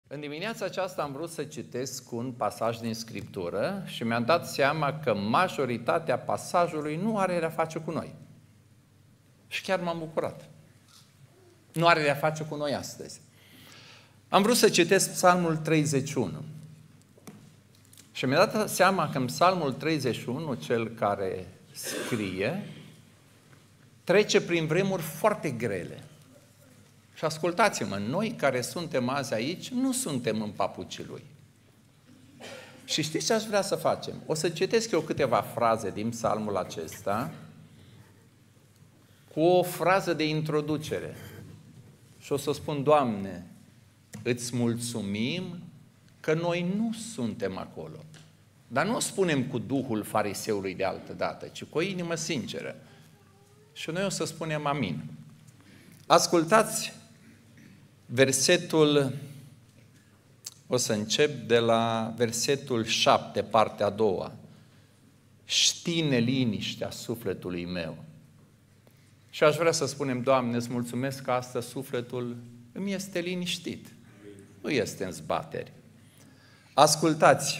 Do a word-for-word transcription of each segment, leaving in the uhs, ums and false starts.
În dimineața aceasta am vrut să citesc un pasaj din Scriptură și mi-am dat seama că majoritatea pasajului nu are de-a face cu noi. Și chiar m-am bucurat. Nu are de-a face cu noi astăzi. Am vrut să citesc Psalmul treizeci și unu. Și mi-am dat seama că în Psalmul treizeci și unu, cel care scrie, trece prin vremuri foarte grele. Și ascultați-mă, noi care suntem azi aici, nu suntem în papucii lui. Și știți ce aș vrea să facem? O să citesc eu câteva fraze din psalmul acesta, cu o frază de introducere. Și o să spun, Doamne, îți mulțumim că noi nu suntem acolo. Dar nu o spunem cu duhul fariseului de altă dată, ci cu o inimă sinceră. Și noi o să spunem amin. Ascultați versetul, o să încep de la versetul șapte, partea a doua. Știi neliniștea sufletului meu. Și aș vrea să spunem, Doamne, îți mulțumesc că astăzi sufletul îmi este liniștit. Nu este în zbateri. Ascultați,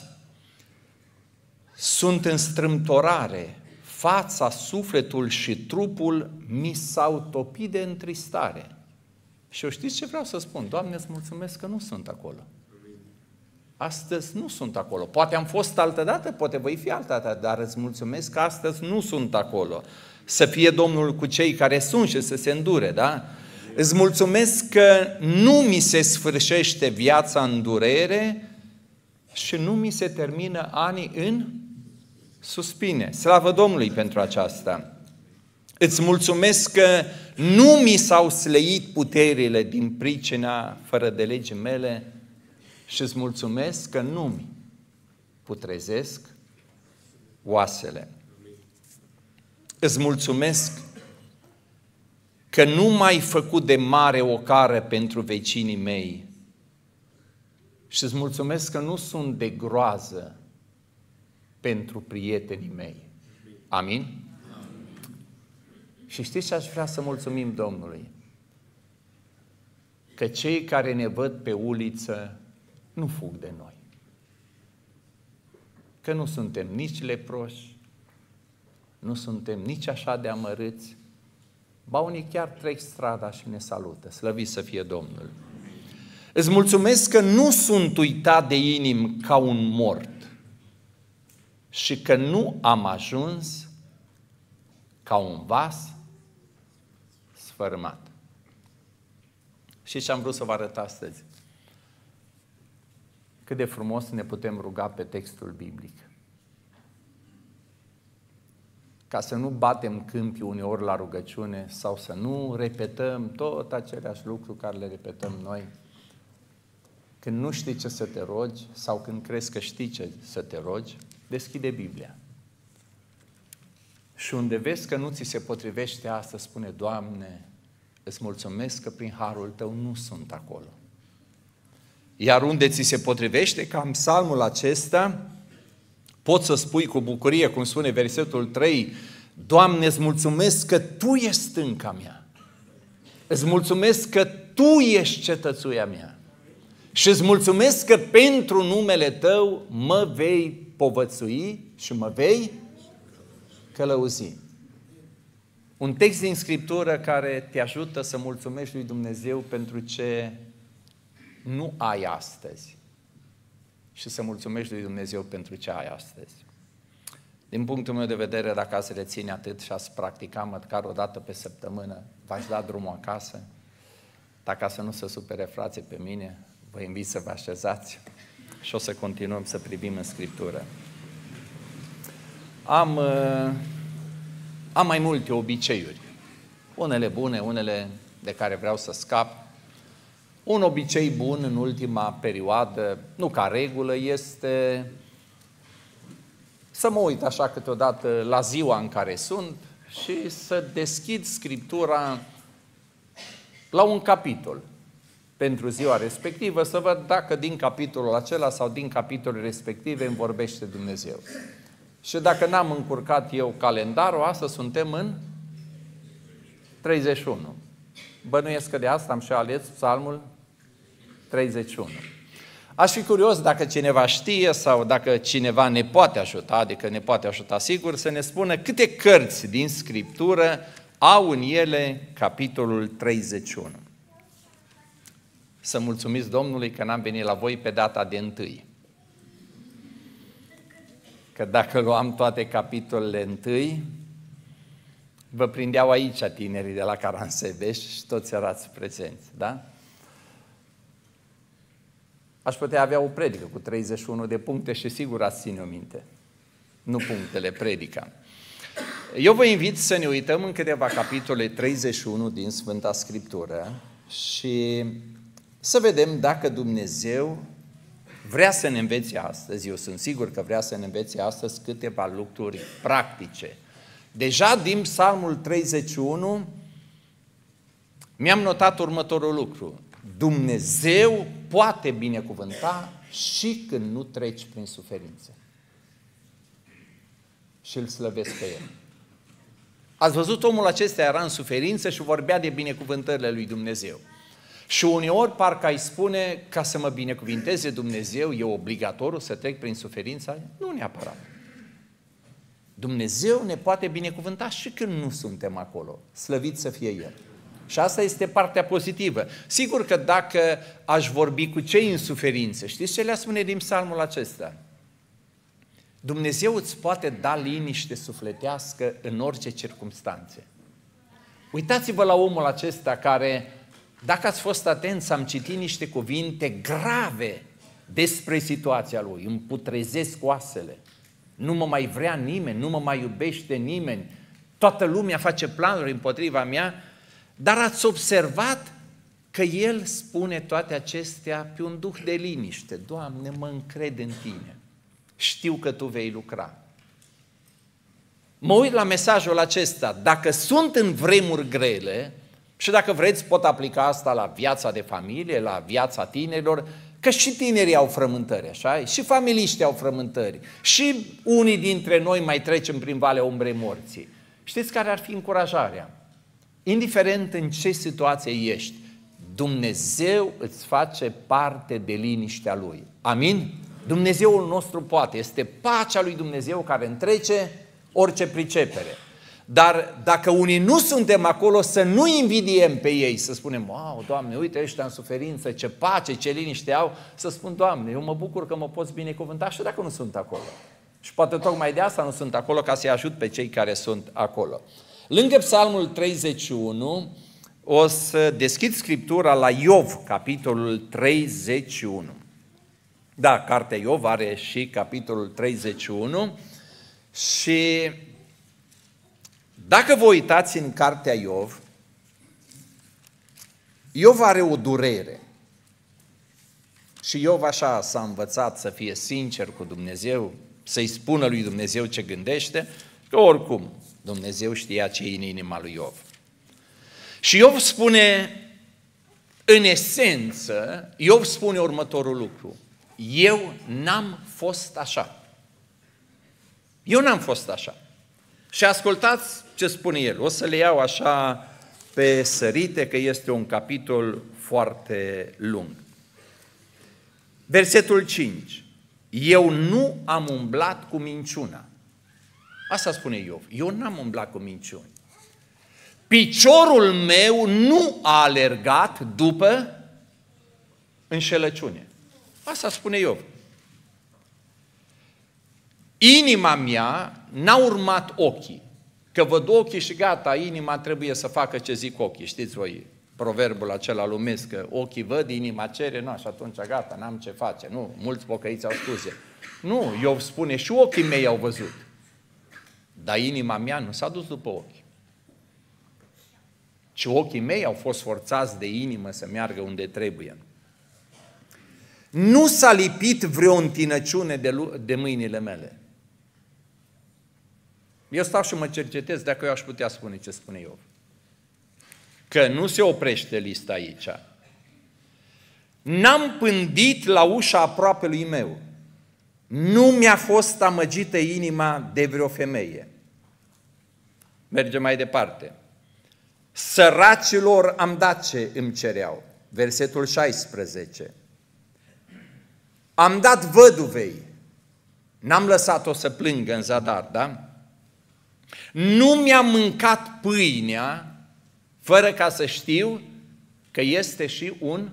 sunt în strâmtorare, fața, sufletul și trupul mi s-au topit de întristare. Și eu știți ce vreau să spun? Doamne, îți mulțumesc că nu sunt acolo. Astăzi nu sunt acolo. Poate am fost altădată, poate voi fi altădată, dar îți mulțumesc că astăzi nu sunt acolo. Să fie Domnul cu cei care sunt și să se îndure, da? Îți mulțumesc că nu mi se sfârșește viața în durere și nu mi se termină anii în suspine. Slavă Domnului pentru aceasta! Îți mulțumesc că nu mi s-au slăit puterile din pricina fără de legii mele și îți mulțumesc că nu-mi putrezesc oasele. Îți mulțumesc că nu m-ai făcut de mare ocară pentru vecinii mei și îți mulțumesc că nu sunt de groază pentru prietenii mei. Amin? Și știți ce aș vrea să mulțumim Domnului? Că cei care ne văd pe uliță nu fug de noi. Că nu suntem nici leproși, nu suntem nici așa de amărâți, ba unii chiar trec strada și ne salută. Slăvit să fie Domnul! Îți mulțumesc că nu sunt uitat de inim ca un mort și că nu am ajuns ca un vas sfărâmat. Și ce am vrut să vă arăt astăzi? Cât de frumos ne putem ruga pe textul biblic. Ca să nu batem câmpii uneori la rugăciune sau să nu repetăm tot aceleași lucruri care le repetăm noi. Când nu știi ce să te rogi sau când crezi că știi ce să te rogi, deschide Biblia. Și unde vezi că nu ți se potrivește asta, spune, Doamne, îți mulțumesc că prin harul Tău nu sunt acolo. Iar unde ți se potrivește, ca în psalmul acesta, poți să spui cu bucurie, cum spune versetul trei, Doamne, îți mulțumesc că Tu ești stânca mea. Îți mulțumesc că Tu ești cetățuia mea. Și îți mulțumesc că pentru numele Tău mă vei povățui și mă vei călăuzi. Un text din Scriptură care te ajută să mulțumești lui Dumnezeu pentru ce nu ai astăzi și să mulțumești lui Dumnezeu pentru ce ai astăzi. Din punctul meu de vedere, dacă ați reține atât și ați practica măcar o dată pe săptămână, v-aș da drumul acasă. Dacă să nu se supere frații pe mine, vă invit să vă așezați și o să continuăm să privim în Scriptură. Am, am mai multe obiceiuri, unele bune, unele de care vreau să scap. Un obicei bun în ultima perioadă, nu ca regulă, este să mă uit așa câteodată la ziua în care sunt și să deschid Scriptura la un capitol pentru ziua respectivă, să văd dacă din capitolul acela sau din capitolul respective îmi vorbește Dumnezeu. Și dacă n-am încurcat eu calendarul, astăzi suntem în treizeci și unu. Bănuiesc că de asta am și ales psalmul treizeci și unu. Aș fi curios dacă cineva știe sau dacă cineva ne poate ajuta, adică ne poate ajuta sigur, să ne spună câte cărți din Scriptură au în ele capitolul treizeci și unu. Să mulțumiți Domnului că n-am venit la voi pe data de întâi. Că dacă luam toate capitolele întâi, vă prindeau aici tinerii de la Caransebeș și toți erați prezenți, da? Aș putea avea o predică cu treizeci și unu de puncte și sigur ați ține-o minte. Nu punctele, predica. Eu vă invit să ne uităm în câteva capitole treizeci și unu din Sfânta Scriptură și să vedem dacă Dumnezeu vrea să ne învețe astăzi, eu sunt sigur că vrea să ne învețe astăzi câteva lucruri practice. Deja din Psalmul treizeci și unu mi-am notat următorul lucru. Dumnezeu poate binecuvânta și când nu treci prin suferințe. Și îl slăvesc pe el. Ați văzut, omul acesta era în suferință și vorbea de binecuvântările lui Dumnezeu. Și uneori parcă îi spune, ca să mă binecuvinteze Dumnezeu, e obligatoriu să trec prin suferința? Nu neapărat. Dumnezeu ne poate binecuvânta și când nu suntem acolo. Slăvit să fie El. Și asta este partea pozitivă. Sigur că dacă aș vorbi cu cei în suferință, știți ce le-a spune din psalmul acesta? Dumnezeu îți poate da liniște sufletească în orice circumstanțe. Uitați-vă la omul acesta care, dacă ați fost atenți, am citit niște cuvinte grave despre situația lui. Îmi putrezesc oasele. Nu mă mai vrea nimeni, nu mă mai iubește nimeni. Toată lumea face planuri împotriva mea. Dar ați observat că el spune toate acestea pe un duh de liniște. Doamne, mă încred în Tine. Știu că Tu vei lucra. Mă uit la mesajul acesta. Dacă sunt în vremuri grele, și dacă vreți pot aplica asta la viața de familie, la viața tinerilor, că și tinerii au frământări, așa? Și familiștii au frământări. Și unii dintre noi mai trecem prin valea umbrei morții. Știți care ar fi încurajarea? Indiferent în ce situație ești, Dumnezeu îți face parte de liniștea Lui. Amin? Dumnezeul nostru poate. Este pacea lui Dumnezeu care întrece orice pricepere. Dar dacă unii nu suntem acolo, să nu invidiem pe ei, să spunem, wow, Doamne, uite ăștia în suferință, ce pace, ce liniște au, să spun, Doamne, eu mă bucur că mă poți binecuvânta și dacă nu sunt acolo. Și poate tocmai de asta nu sunt acolo, ca să-i ajut pe cei care sunt acolo. Lângă Psalmul treizeci și unu, o să deschid Scriptura la Iov, capitolul treizeci și unu. Da, cartea Iov are și capitolul treizeci și unu și dacă vă uitați în cartea Iov, Iov are o durere. Și Iov așa s-a învățat să fie sincer cu Dumnezeu, să-i spună lui Dumnezeu ce gândește, că oricum Dumnezeu știa ce e în inima lui Iov. Și Iov spune, în esență, Iov spune următorul lucru. Eu n-am fost așa. Eu n-am fost așa. Și ascultați ce spune el. O să le iau așa pe sărite, că este un capitol foarte lung. Versetul cinci. Eu nu am umblat cu minciuna. Asta spune Iov. Eu n-am umblat cu minciuni. Piciorul meu nu a alergat după înșelăciune. Asta spune Iov. Inima mea n-a urmat ochii. Că văd ochii și gata, inima trebuie să facă ce zic ochii. Știți voi proverbul acela lumesc, că ochii văd, inima cere, nu, și atunci gata, n-am ce face. Nu, mulți pocăiți au scuze. Nu, Iov spune, și ochii mei au văzut. Dar inima mea nu s-a dus după ochi. Ci ochii mei au fost forțați de inimă să meargă unde trebuie. Nu s-a lipit vreo întinăciune de, de mâinile mele. Eu stau și mă cercetez dacă eu aș putea spune ce spune Iov. Că nu se oprește lista aici. N-am pândit la ușa aproapelui meu. Nu mi-a fost amăgită inima de vreo femeie. Mergem mai departe. Săracilor am dat ce îmi cereau. Versetul șaisprezece. Am dat văduvei, n-am lăsat-o să plângă în zadar, da? Nu mi-am mâncat pâinea fără ca să știu că este și un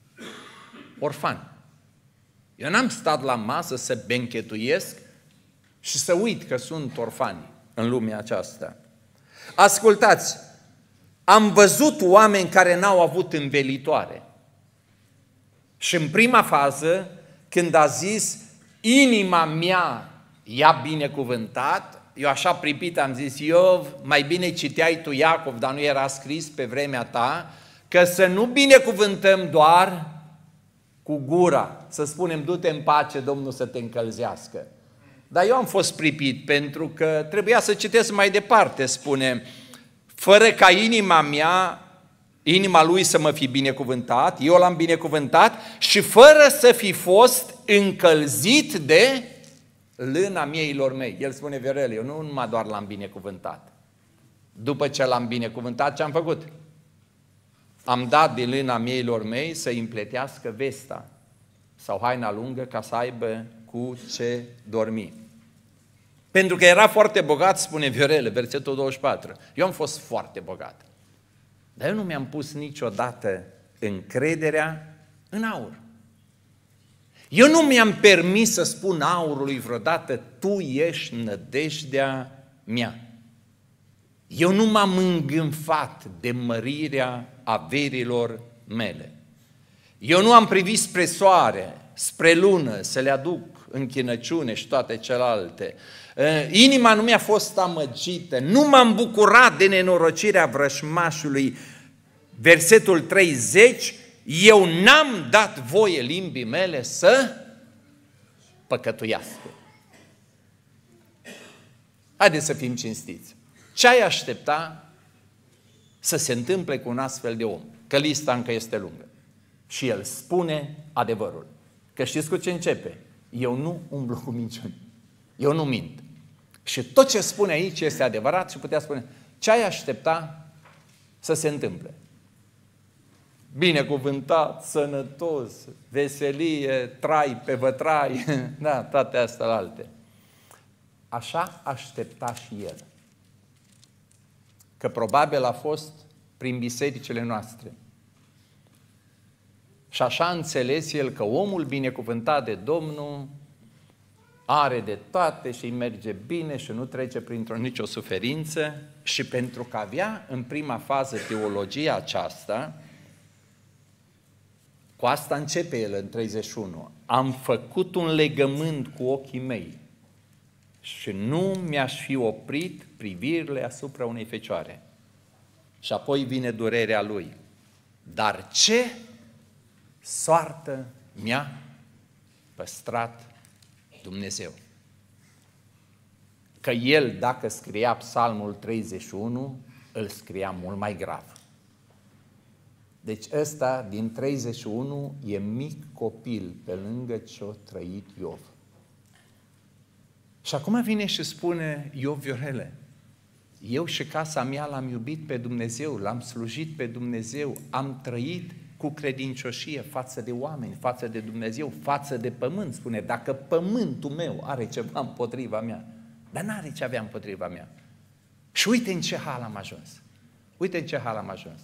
orfan. Eu n-am stat la masă să benchetuiesc și să uit că sunt orfani în lumea aceasta. Ascultați, am văzut oameni care n-au avut învelitoare. Și în prima fază, când a zis, inima mea i-a binecuvântat, eu așa pripit am zis, Iov, mai bine citeai tu Iacov, dar nu era scris pe vremea ta, că să nu binecuvântăm doar cu gura, să spunem, du-te în pace, Domnul să te încălzească. Dar eu am fost pripit pentru că trebuia să citesc mai departe, spune, fără ca inima mea, inima lui să mă fi binecuvântat, eu l-am binecuvântat și fără să fi fost încălzit de lâna mieilor mei. El spune, Viorel, eu nu numai doar l-am binecuvântat. După ce l-am binecuvântat, ce am făcut? Am dat din lâna mieilor mei să împletească vesta sau haina lungă ca să aibă cu ce dormi. Pentru că era foarte bogat, spune Viorel, versetul douăzeci și patru. Eu am fost foarte bogat. Dar eu nu mi-am pus niciodată încrederea în aur. Eu nu mi-am permis să spun aurului vreodată, tu ești nădejdea mea. Eu nu m-am îngânfat de mărirea averilor mele. Eu nu am privit spre soare, spre lună, să le aduc închinăciune și toate celelalte. Inima nu mi-a fost amăgită, nu m-am bucurat de nenorocirea vrășmașului. Versetul treizeci, eu n-am dat voie limbii mele să păcătuiască. Haideți să fim cinstiți. Ce ai aștepta să se întâmple cu un astfel de om? Că lista încă este lungă. Și el spune adevărul. Că știți cu ce începe? Eu nu umblu cu minciuni. Eu nu mint. Și tot ce spune aici este adevărat și putea spune, ce ai aștepta să se întâmple? Binecuvântat, sănătos, veselie, trai pe vătrai, da, toate astea alte. Așa aștepta și el. Că probabil a fost prin bisericile noastre. Și așa a înțeles el că omul binecuvântat de Domnul are de toate și îi merge bine și nu trece printr-o nicio suferință și pentru că avea în prima fază teologia aceasta, cu asta începe el în treizeci și unu. Am făcut un legământ cu ochii mei și nu mi-aș fi oprit privirile asupra unei fecioare. Și apoi vine durerea lui. Dar ce soartă mi-a păstrat Dumnezeu? Că el, dacă scria Psalmul treizeci și unu, îl scria mult mai grav. Deci ăsta din treizeci și unu e mic copil pe lângă ce-o trăit Iov. Și acum vine și spune Iov, Viorele, eu și casa mea l-am iubit pe Dumnezeu, l-am slujit pe Dumnezeu, am trăit cu credincioșie față de oameni, față de Dumnezeu, față de pământ. Spune, dacă pământul meu are ceva împotriva mea, dar n-are ce avea împotriva mea. Și uite în ce hal am ajuns. Uite în ce hal am ajuns.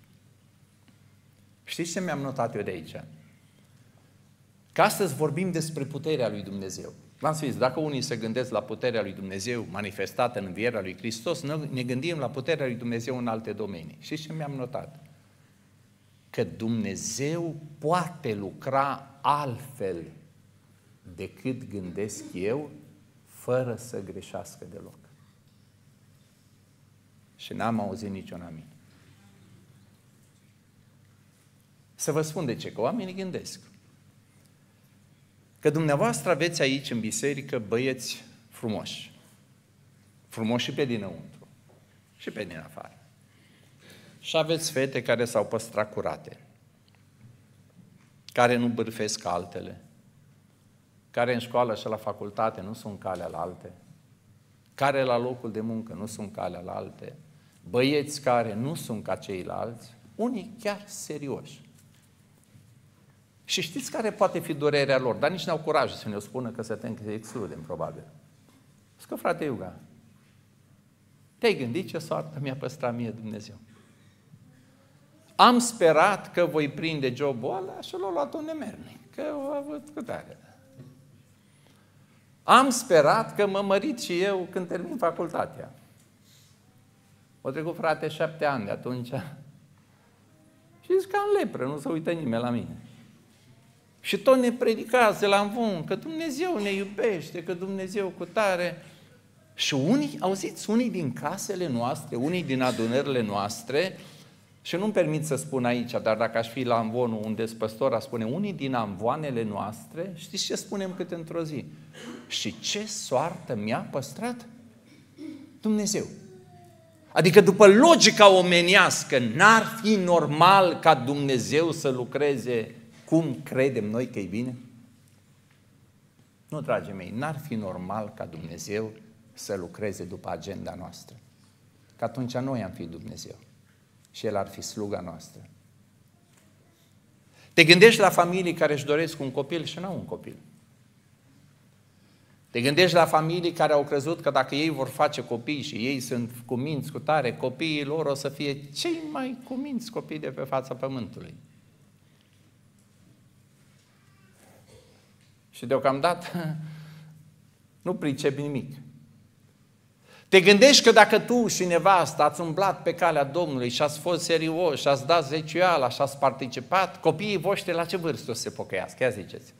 Știți ce mi-am notat eu de aici? Că astăzi vorbim despre puterea lui Dumnezeu. V-am spus, dacă unii se gândesc la puterea lui Dumnezeu manifestată în învierea lui Hristos, noi ne gândim la puterea lui Dumnezeu în alte domenii. Știți ce mi-am notat? Că Dumnezeu poate lucra altfel decât gândesc eu, fără să greșească deloc. Și n-am auzit niciun amin. Să vă spun de ce, că oamenii gândesc. Că dumneavoastră aveți aici în biserică băieți frumoși. Frumoși și pe dinăuntru, și pe din afară. Și aveți fete care s-au păstrat curate, care nu bârfesc altele, care în școală și la facultate nu sunt calea la alte, care la locul de muncă nu sunt calea la alte, băieți care nu sunt ca ceilalți, unii chiar serioși. Și știți care poate fi durerea lor, dar nici n-au curajul să ne-o spună că să te excludem, probabil. Zic că, frate Iuga, te-ai gândit ce soartă mi-a păstrat mie Dumnezeu? Am sperat că voi prinde jobul ăla și l-a luat un nemernic, că a avut cu tare. Am sperat că mă mărit și eu când termin facultatea. O trecut, frate, șapte ani de atunci. Și zic că am lepră, nu se uită nimeni la mine. Și tot ne predicați de la învon că Dumnezeu ne iubește, că Dumnezeu cu tare. Și unii, auziți, unii din casele noastre, unii din adunările noastre, și nu-mi permit să spun aici, dar dacă aș fi la amvonul unde sunt păstor, aș spune, unii din amvoanele noastre, știți ce spunem câte într-o zi? Și ce soartă mi-a păstrat Dumnezeu? Adică după logica omenească, n-ar fi normal ca Dumnezeu să lucreze cum credem noi că e bine? Nu, dragii mei, n-ar fi normal ca Dumnezeu să lucreze după agenda noastră. Că atunci noi am fi Dumnezeu și El ar fi sluga noastră. Te gândești la familii care își doresc un copil și n-au un copil. Te gândești la familii care au crezut că dacă ei vor face copii și ei sunt cuminți cu tare, copiii lor o să fie cei mai cuminți copii de pe fața pământului. Și deocamdată nu pricepi nimic. Te gândești că dacă tu și nevasta ați umblat pe calea Domnului și ați fost serioși și ați dat zeciuiala și ați participat, copiii voștri la ce vârstă o să se pocăiască? Ia ziceți.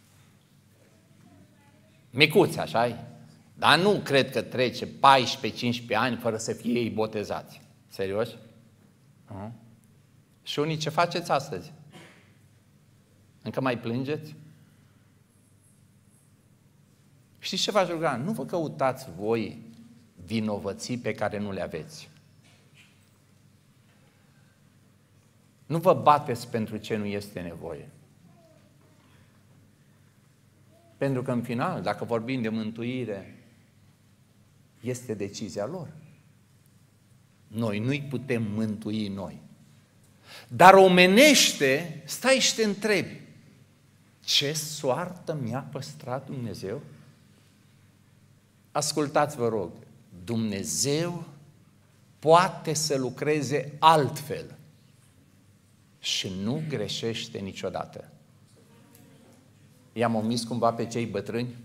Micuți, așa-i? Dar nu cred că trece paisprezece cincisprezece ani fără să fie ei botezați. Serios? Uh-huh. Și unii ce faceți astăzi? Încă mai plângeți? Știți ce v-aș ruga? Nu vă căutați voi vinovății pe care nu le aveți. Nu vă bateți pentru ce nu este nevoie. Pentru că în final, dacă vorbim de mântuire, este decizia lor. Noi nu-i putem mântui noi. Dar omenește, stai și te întrebi, ce soartă mi-a păstrat Dumnezeu? Ascultați, vă rog, Dumnezeu poate să lucreze altfel și nu greșește niciodată. I-am omis cumva pe cei bătrâni?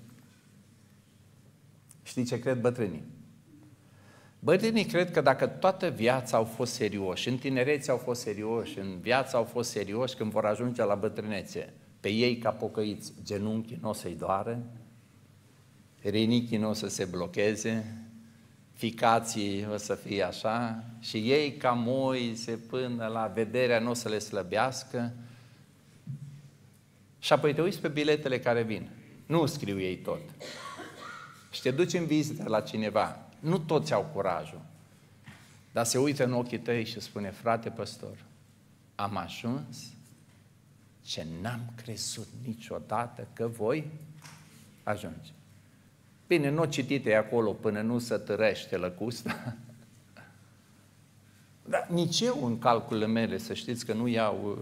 Știi ce cred bătrânii? Bătrânii cred că dacă toată viața au fost serioși, în tinerețe au fost serioși, în viață au fost serioși, când vor ajunge la bătrânețe, pe ei ca pocăiți, genunchii nu o să-i doară, rinichii nu o să se blocheze, ficații o să fie așa și ei ca Moise până la vederea nu o să le slăbească. Și apoi te uiți pe biletele care vin. Nu scriu ei tot. Și te duci în vizită la cineva. Nu toți au curajul. Dar se uită în ochii tăi și spune, frate păstor, am ajuns ce n-am crezut niciodată că voi ajunge. Bine, nu citite acolo până nu se târăște lăcusta. Dar nici eu în calculele mele, să știți că nu iau...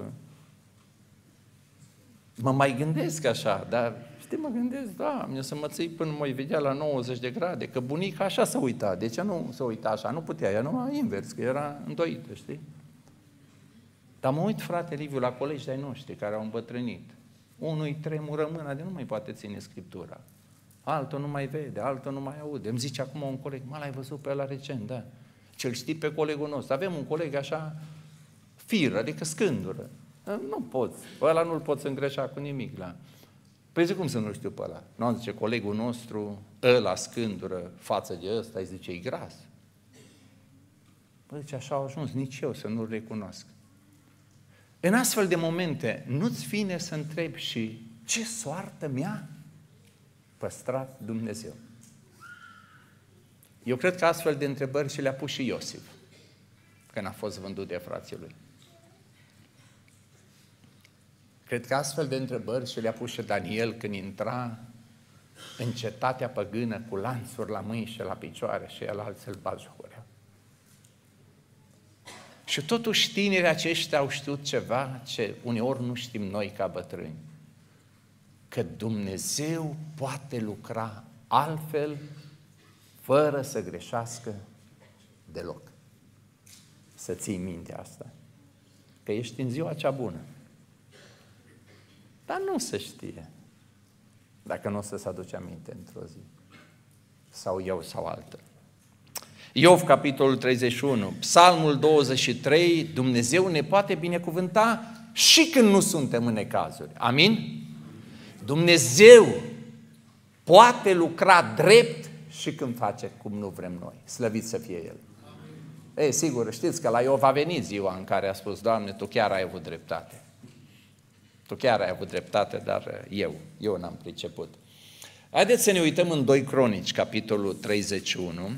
Mă mai gândesc așa, dar știi, mă gândesc, Doamne, să mă ții până mă vedea la nouăzeci de grade, că bunica așa s-a uitat. De ce nu se uita așa? Nu putea, ea numai invers, că era îndoită, știi? Dar mă uit, frate Liviu, la colegi de-ai noștri care au îmbătrânit. Unul îi tremură mâna de nu mai poate ține Scriptura. Altul nu mai vede, altul nu mai aude. Îmi zice acum un coleg, mă, l-ai văzut pe ăla recent, da. Ce-l știi pe colegul nostru. Avem un coleg așa, fir, adică scândură. Nu poți, pe ăla nu-l poți îngreșa cu nimic. La... Păi zic, cum să nu știu pe ăla? Nu, zice, colegul nostru, ăla scândură față de ăsta, îi zice, e gras. Păi zice, așa au ajuns, nici eu să nu-l recunosc. În astfel de momente, nu-ți vine să întrebi și ce soartă mi-a păstrat Dumnezeu? Eu cred că astfel de întrebări și le-a pus și Iosif când a fost vândut de frații lui. Cred că astfel de întrebări și le-a pus și Daniel când intra în cetatea păgână cu lanțuri la mâini și la picioare și el alții îl batjocorea. Și totuși tinerii aceștia au știut ceva ce uneori nu știm noi ca bătrâni. Că Dumnezeu poate lucra altfel, fără să greșească deloc. Să ții minte asta. Că ești în ziua cea bună. Dar nu se știe. Dacă nu o să se aduce aminte într-o zi. Sau eu sau altă. Iov, capitolul treizeci și unu, Psalmul douăzeci și trei, Dumnezeu ne poate binecuvânta și când nu suntem în necazuri. Amin? Dumnezeu poate lucra drept și când face cum nu vrem noi. Slăvit să fie El. Ei, sigur, știți că la Iov a venit ziua în care a spus, Doamne, Tu chiar ai avut dreptate. Tu chiar ai avut dreptate, dar eu, eu n-am priceput. Haideți să ne uităm în doi Cronici, capitolul treizeci și unu.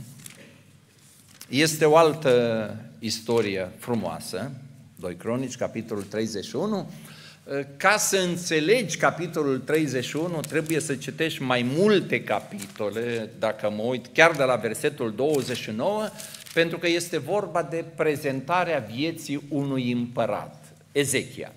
Este o altă istorie frumoasă, doi Cronici, capitolul treizeci și unu. Ca să înțelegi capitolul treizeci și unu, trebuie să citești mai multe capitole, dacă mă uit, chiar de la versetul douăzeci și nouă, pentru că este vorba de prezentarea vieții unui împărat, Ezechia.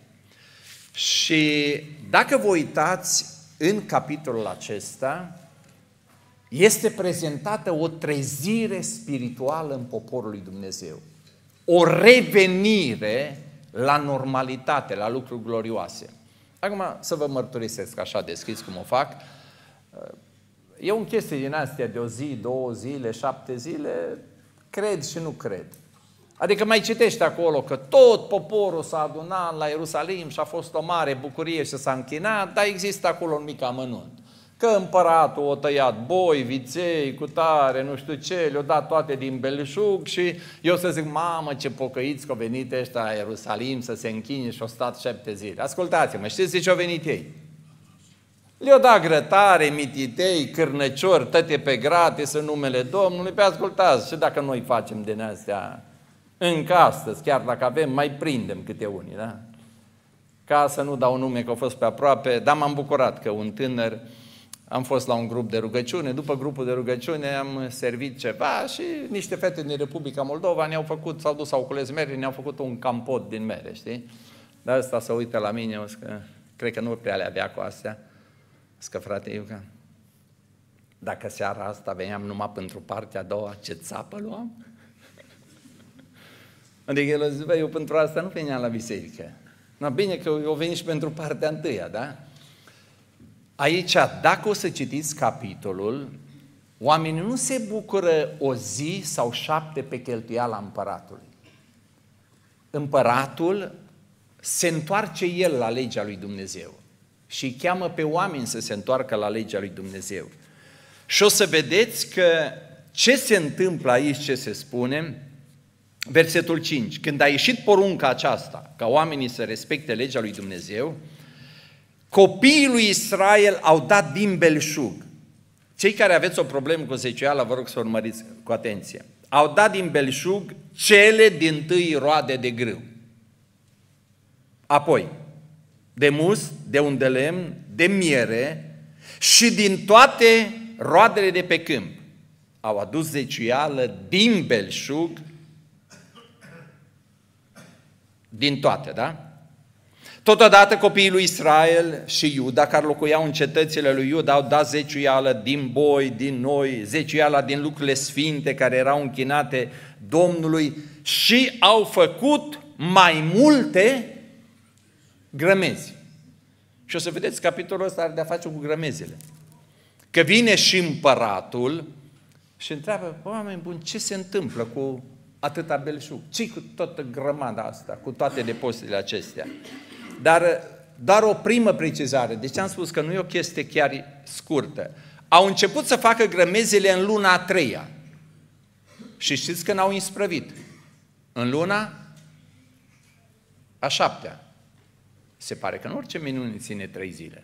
Și dacă vă uitați în capitolul acesta, este prezentată o trezire spirituală în poporul lui Dumnezeu. O revenire la normalitate, la lucruri glorioase. Acum să vă mărturisesc așa deschis cum o fac. Eu în chestii din astea de o zi, două zile, șapte zile, cred și nu cred. Adică mai citești acolo că tot poporul s-a adunat la Ierusalim și a fost o mare bucurie și s-a închinat, dar există acolo un mic amănunt. Că împăratul o tăiat boi, viței, cutare, nu știu ce, le-au dat toate din belșug și eu să zic, mamă, ce pocăiți că au venit ăștia la Ierusalim să se închine și au stat șapte zile. Ascultați-mă, știți de ce au venit ei? Le-au dat grătare, mititei, cârnăciori, tăte pe gratis în numele Domnului, pe ascultați, și dacă noi facem din astea încă astăzi, chiar dacă avem, mai prindem câte unii, da? Ca să nu dau nume că au fost pe aproape, dar m-am bucurat că un tânăr, am fost la un grup de rugăciune, după grupul de rugăciune am servit ceva și niște fete din Republica Moldova ne-au făcut, s-au dus, au cules mere, ne-au făcut un campot din mere, știi? Dar ăsta se uită la mine, o că, cred că nu prea le avea cu astea. Zic că, frate Iuca, dacă seara asta veneam numai pentru partea a doua, ce țapă luam? Adică el zice, eu pentru asta nu veneam la biserică. No, bine că eu venit și pentru partea întâia, da? Aici, dacă o să citiți capitolul, oamenii nu se bucură o zi sau șapte pe cheltuiala împăratului. Împăratul se întoarce el la legea lui Dumnezeu și îi cheamă pe oameni să se întoarcă la legea lui Dumnezeu. Și o să vedeți că ce se întâmplă aici, ce se spune, versetul cinci, când a ieșit porunca aceasta, ca oamenii să respecte legea lui Dumnezeu, copiii lui Israel au dat din belșug. Cei care aveți o problemă cu zeciuiala, vă rog să urmăriți cu atenție. Au dat din belșug cele dintâi roade de grâu. Apoi, de mus, de un de lemn, de miere și din toate roadele de pe câmp. Au adus zeciuială din belșug, din toate, da? Totodată copiii lui Israel și Iuda, care locuiau în cetățile lui Iuda, au dat zeciuială din boi, din noi, zeciuiala din lucrurile sfinte care erau închinate Domnului și au făcut mai multe grămezi. Și o să vedeți, capitolul ăsta are de-a face cu grămezile. Că vine și împăratul și întreabă, oameni buni, ce se întâmplă cu atâta belșug? Ce cu toată grămada asta, cu toate depozitele acestea? Dar doar o primă precizare. Deci am spus că nu e o chestie chiar scurtă. Au început să facă grămezile în luna a treia. Și știți că n-au isprăvit? În luna a șaptea. Se pare că în orice minune ține trei zile.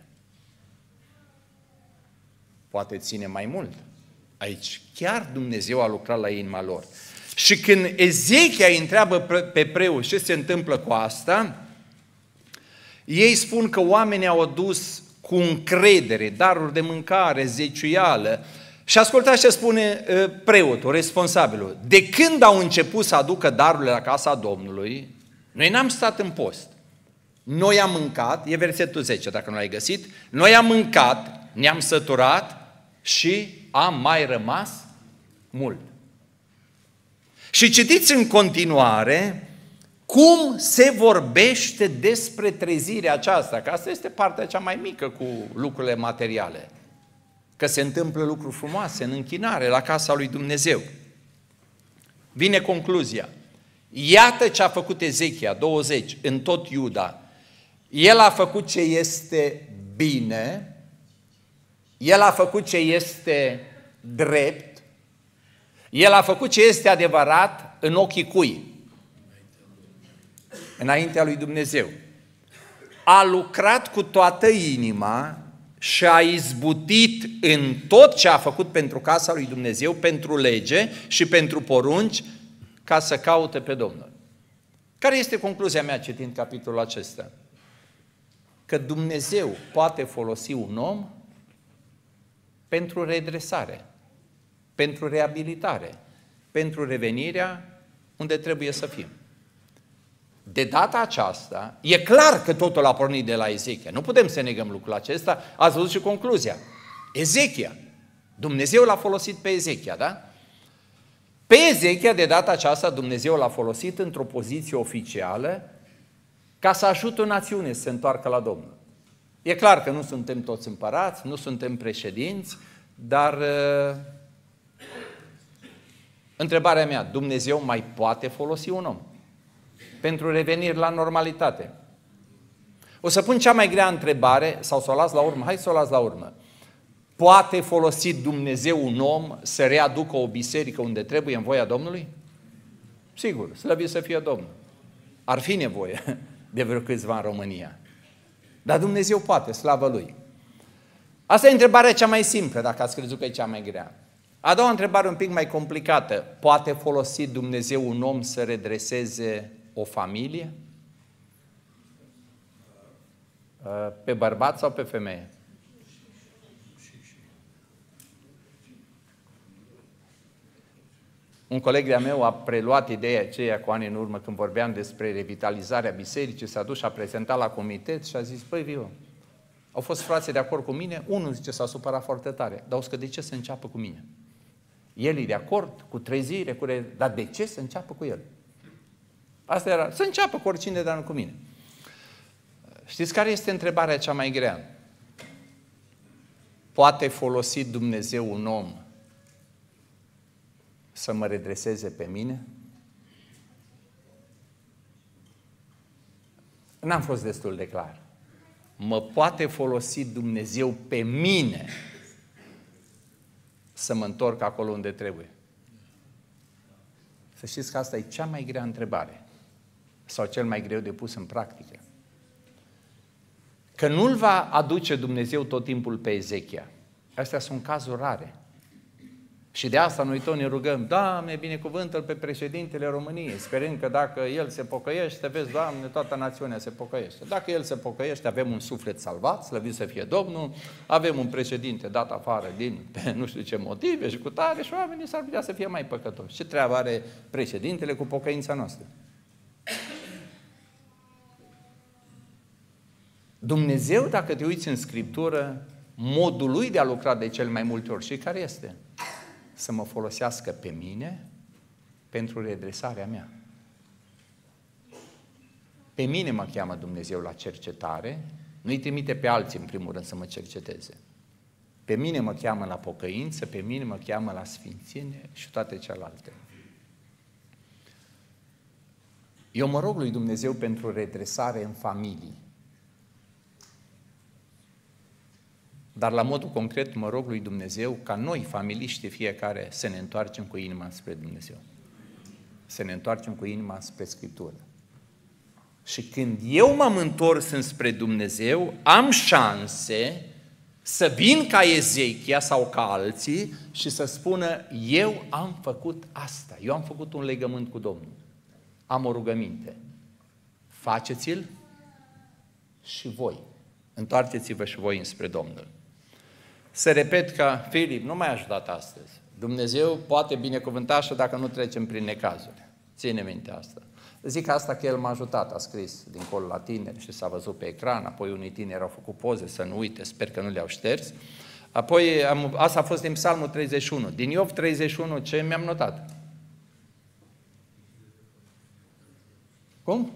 Poate ține mai mult. Aici chiar Dumnezeu a lucrat la inima lor. Și când Ezechia îi întreabă pe preoți ce se întâmplă cu asta, ei spun că oamenii au adus cu încredere daruri de mâncare, zeciuială Și ascultați ce spune preotul, responsabilul. De când au început să aducă darurile la casa Domnului, noi n-am stat în post. Noi am mâncat, e versetul zece dacă nu l-ai găsit, noi am mâncat, ne-am săturat și am mai rămas mult. Și citiți în continuare cum se vorbește despre trezirea aceasta, că asta este partea cea mai mică cu lucrurile materiale. Că se întâmplă lucruri frumoase în închinare la casa lui Dumnezeu. Vine concluzia. Iată ce a făcut Ezechia, douăzeci, în tot Iuda. El a făcut ce este bine, el a făcut ce este drept, el a făcut ce este adevărat în ochii cui? Înaintea lui Dumnezeu. A lucrat cu toată inima și a izbutit în tot ce a făcut pentru casa lui Dumnezeu, pentru lege și pentru porunci, ca să caute pe Domnul. Care este concluzia mea citind capitolul acesta? Că Dumnezeu poate folosi un om pentru redresare, pentru reabilitare, pentru revenirea unde trebuie să fim. De data aceasta, e clar că totul a pornit de la Ezechia. Nu putem să negăm lucrul acesta. Ați văzut și concluzia. Ezechia. Dumnezeu l-a folosit pe Ezechia, da? Pe Ezechia, de data aceasta, Dumnezeu l-a folosit într-o poziție oficială ca să ajute o națiune să se întoarcă la Domnul. E clar că nu suntem toți împărați, nu suntem președinți, dar uh, întrebarea mea, Dumnezeu mai poate folosi un om pentru reveniri la normalitate? O să pun cea mai grea întrebare, sau să o las la urmă, hai să o las la urmă. Poate folosi Dumnezeu un om să readucă o biserică unde trebuie în voia Domnului? Sigur, slăvit să fie Domnul. Ar fi nevoie de vreo câțiva în România. Dar Dumnezeu poate, slavă Lui. Asta e întrebarea cea mai simplă, dacă ați crezut că e cea mai grea. A doua întrebare un pic mai complicată. Poate folosi Dumnezeu un om să redreseze o familie? Pe bărbat sau pe femeie? Un coleg de-a meu a preluat ideea aceea cu ani în urmă când vorbeam despre revitalizarea bisericii, s-a dus și a prezentat la comitet și a zis, păi Viu, au fost frații de acord cu mine, unul zice s-a supărat foarte tare, dar o că de ce să înceapă cu mine? El e de acord cu trezire, cu re... dar de ce să înceapă cu el? Asta era, să înceapă cu oricine, dar nu cu mine. Știți care este întrebarea cea mai grea? Poate folosi Dumnezeu un om să mă redreseze pe mine? N-am fost destul de clar. Mă poate folosi Dumnezeu pe mine să mă întorc acolo unde trebuie? Să știți că asta e cea mai grea întrebare sau cel mai greu de pus în practică. Că nu-l va aduce Dumnezeu tot timpul pe Ezechia. Astea sunt cazuri rare. Și de asta noi tot ne rugăm, Doamne, binecuvântă-l pe președintele României, sperând că dacă el se pocăiește, vezi, Doamne, toată națiunea se pocăiește. Dacă el se pocăiește, avem un suflet salvat, slăvit să fie Domnul, avem un președinte dat afară din pe nu știu ce motive și cu tare și oamenii s-ar putea să fie mai păcătoși. Ce treabă are președintele cu pocăința noastră? Dumnezeu, dacă te uiți în Scriptură, modul lui de a lucra de cel mai multe ori, și care este? Să mă folosească pe mine pentru redresarea mea. Pe mine mă cheamă Dumnezeu la cercetare, nu-i trimite pe alții în primul rând să mă cerceteze. Pe mine mă cheamă la pocăință, pe mine mă cheamă la sfințenie și toate celelalte. Eu mă rog lui Dumnezeu pentru redresare în familii. Dar la modul concret mă rog lui Dumnezeu ca noi, familiștii fiecare, să ne întoarcem cu inima spre Dumnezeu. Să ne întoarcem cu inima spre Scriptură. Și când eu m-am întors înspre Dumnezeu, am șanse să vin ca Ezechia sau ca alții și să spună, eu am făcut asta, eu am făcut un legământ cu Domnul. Am o rugăminte. Faceți-l și voi. Întoarceți-vă și voi înspre Domnul. Să repet ca Filip, nu m-ai ajutat astăzi. Dumnezeu poate binecuvânta și dacă nu trecem prin necazuri. Ține minte asta. Zic asta că el m-a ajutat, a scris dincolo la tineri și s-a văzut pe ecran, apoi unii tineri au făcut poze, să nu uite, sper că nu le-au șters. Apoi, am, asta a fost din Psalmul treizeci și unu. Din Iov treizeci și unu, ce mi-am notat? Cum?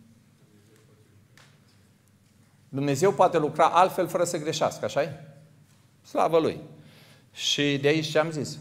Dumnezeu poate lucra altfel fără să greșească, așa-i? Slavă Lui! Și de aici ce am zis?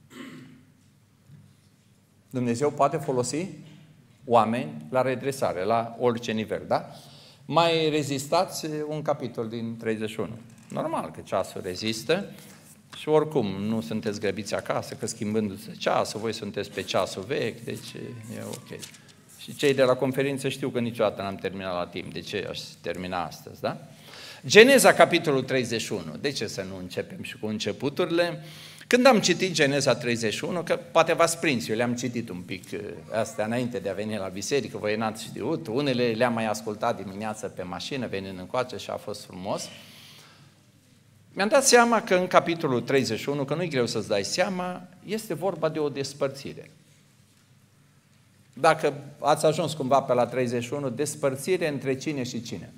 Dumnezeu poate folosi oameni la redresare, la orice nivel, da? Mai rezistați un capitol din treizeci și unu. Normal că ceasul rezistă și oricum nu sunteți grăbiți acasă, că schimbându-se ceasul, voi sunteți pe ceasul vechi, deci e ok. Și cei de la conferință știu că niciodată n-am terminat la timp, de ce aș termina astăzi, da? Geneza, capitolul treizeci și unu. De ce să nu începem și cu începuturile? Când am citit Geneza treizeci și unu, că poate v-ați prins, eu le-am citit un pic astea înainte de a veni la biserică, voi n-ați știut, unele le-am mai ascultat dimineața pe mașină, venind încoace și a fost frumos. Mi-am dat seama că în capitolul treizeci și unu, că nu-i greu să-ți dai seama, este vorba de o despărțire. Dacă ați ajuns cumva pe la treizeci și unu, despărțire între cine și cine?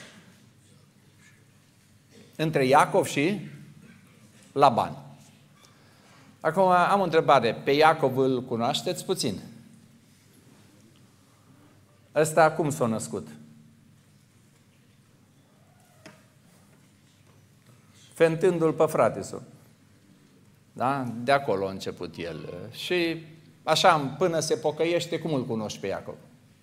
Între Iacov și Laban. Acum am o întrebare. Pe Iacov îl cunoașteți puțin? Ăsta cum s-a născut? Fentându-l pe frate său. Da? De acolo a început el. Și așa, până se pocăiește, cum îl cunoști pe Iacov?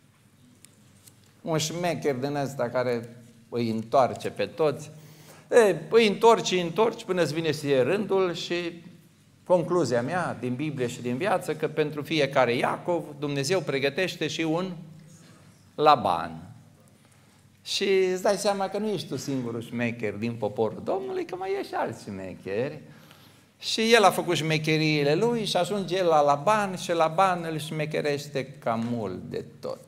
Un șmecher din ăsta care îi întoarce pe toți. E, îi întorci, îi întorci până îți vine să rândul și concluzia mea din Biblie și din viață că pentru fiecare Iacov Dumnezeu pregătește și un Laban. Și îți dai seama că nu ești tu singurul șmecher din poporul Domnului, că mai ești alți șmecheri. Și el a făcut șmecheriile lui și ajunge el la Laban și Laban îl șmecherește cam mult de tot.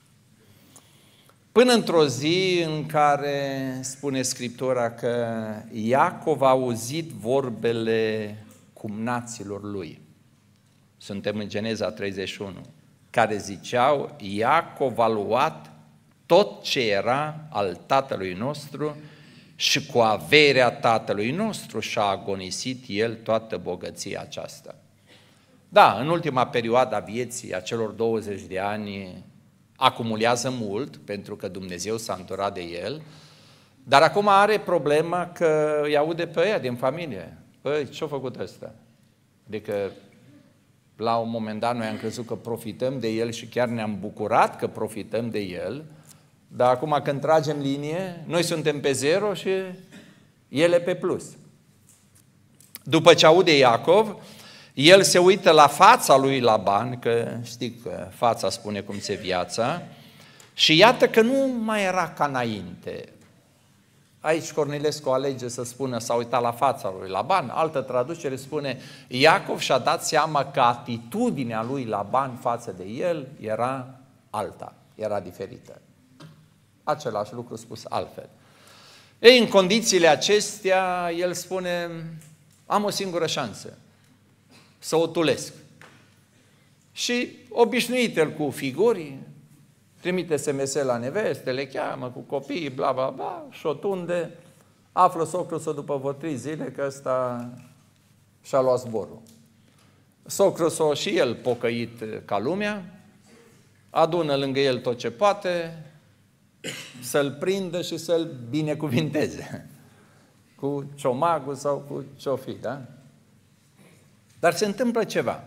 Până într-o zi în care spune Scriptura că Iacov a auzit vorbele cumnaților lui. Suntem în Geneza treizeci și unu, care ziceau, Iacov a luat tot ce era al tatălui nostru și cu averea tatălui nostru și-a agonisit el toată bogăția aceasta. Da, în ultima perioadă a vieții, a celor douăzeci de ani, acumulează mult, pentru că Dumnezeu s-a înturat de el, dar acum are problema că îi aude pe ea din familie. Păi, ce-a făcut ăsta? Adică, la un moment dat, noi am crezut că profităm de el și chiar ne-am bucurat că profităm de el, dar acum când tragem linie, noi suntem pe zero și el e pe plus. După ce aude Iacov, el se uită la fața lui Laban, că știi că fața spune cum se viața, și iată că nu mai era ca înainte. Aici Cornilescu alege să spună, s-a uitat la fața lui Laban, altă traducere spune, Iacov și-a dat seama că atitudinea lui Laban față de el era alta, era diferită. Același lucru spus altfel. Ei, în condițiile acestea, el spune, am o singură șansă, să o tulesc. Și obișnuit el cu figuri, trimite S M S la neveste, le cheamă cu copiii, bla, bla, bla, și o tunde, află socrul său după vreo trei zile că ăsta și-a luat zborul. Socrul său și el pocăit ca lumea, adună lângă el tot ce poate, să-l prindă și să-l binecuvinteze. Cu ciomagul sau cu ce-o fi, da? Dar se întâmplă ceva.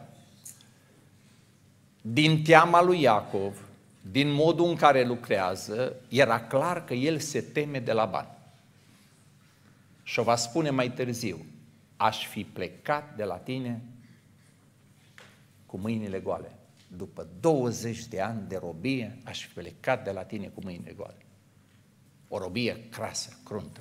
Din teama lui Iacov, din modul în care lucrează, era clar că el se teme de Laban. Și o va spune mai târziu, aș fi plecat de la tine cu mâinile goale. După douăzeci de ani de robie, aș fi plecat de la tine cu mâinile goale. O robie crasă, cruntă.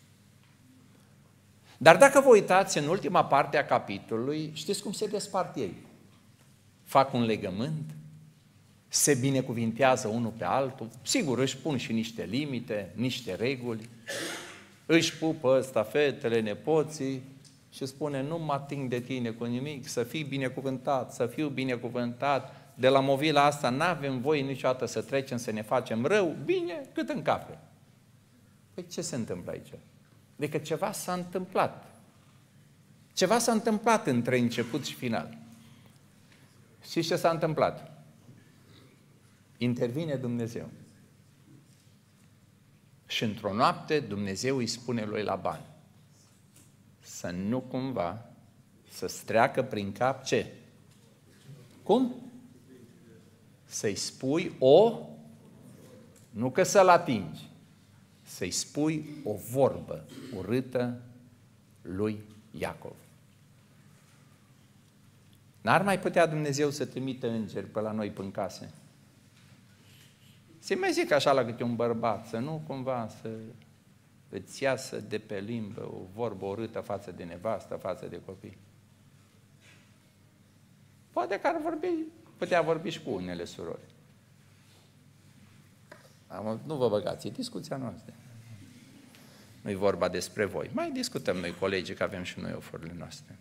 Dar dacă vă uitați în ultima parte a capitolului, știți cum se despart ei? Fac un legământ, se binecuvintează unul pe altul, sigur își pun și niște limite, niște reguli, își pupă ăsta fetele, nepoții, și spune, nu mă ating de tine cu nimic, să fii binecuvântat, să fiu binecuvântat, de la movila asta n-avem voie niciodată să trecem, să ne facem rău, bine, cât în cape. Păi ce se întâmplă aici? Adică ceva s-a întâmplat. Ceva s-a întâmplat între început și final. Știți ce s-a întâmplat? Intervine Dumnezeu. Și într-o noapte Dumnezeu îi spune lui Laban să nu cumva să-ți treacă prin cap ce? Cum? Să-i spui o, nu că să-l atingi, să-i spui o vorbă urâtă lui Iacov. N-ar mai putea Dumnezeu să trimită îngeri pe la noi până case? Se mai zic așa la câte un bărbat, să nu cumva să îți iasă de pe limbă o vorbă urâtă față de nevastă, față de copii. Poate că ar vorbi, putea vorbi și cu unele surori. Nu vă băgați, e discuția noastră. Nu-i vorba despre voi. Mai discutăm noi, colegii, că avem și noi oforile noastre.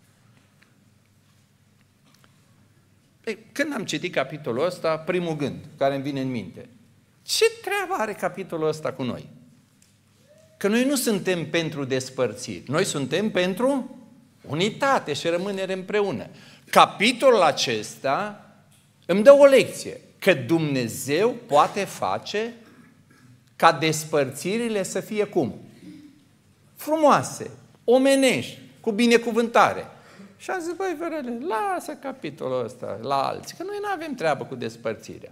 Ei, când am citit capitolul ăsta, primul gând care îmi vine în minte, ce treabă are capitolul ăsta cu noi? Că noi nu suntem pentru despărțiri, noi suntem pentru unitate și rămânere împreună. Capitolul acesta îmi dă o lecție, că Dumnezeu poate face ca despărțirile să fie cum? Frumoase, omenești, cu binecuvântare. Și am zis, băi, verele, lasă capitolul ăsta la alții, că noi nu avem treabă cu despărțirea.